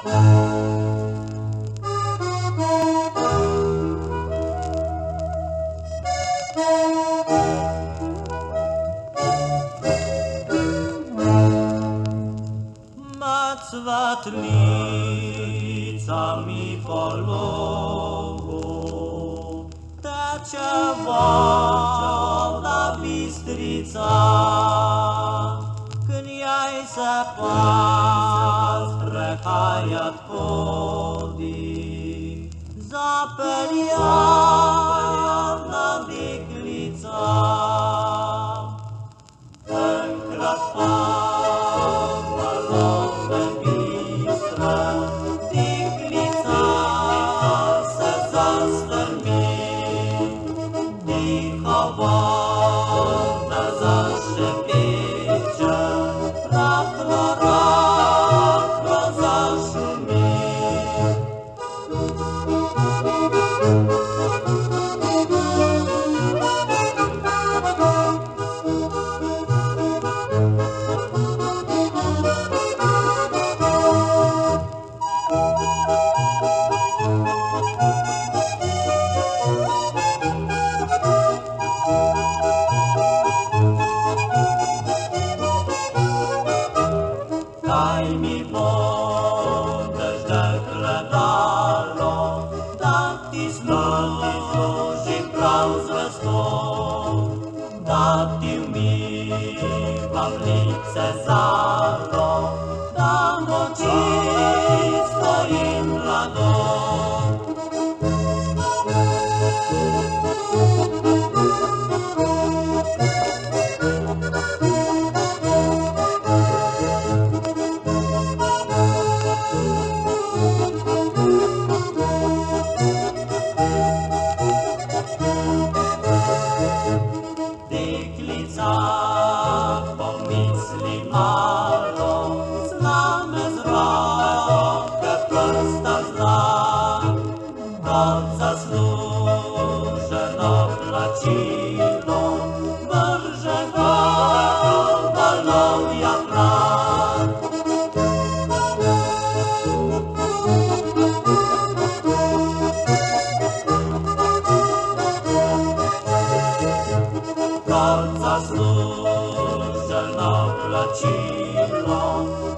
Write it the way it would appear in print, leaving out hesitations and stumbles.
Svatlica mi pologu, tečia voda Bistrița, când jai se pas spre Haiat hodi, zapeliana Diglița, în Daj mi podać dekle dalo, da ti služim prav zvesto, da ti umivam lice zaro, da noći stojim mlado. Pomisli malo, zname zrake prsta zna, kot zasluženo plačilo, vrže ga valovja plan. Kot zasluženo plačilo,